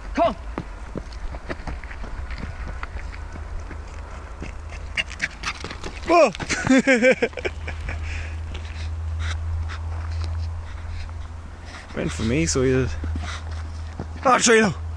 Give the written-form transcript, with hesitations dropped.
Come on. Whoa! Went for me, so he did. Ah, Trino!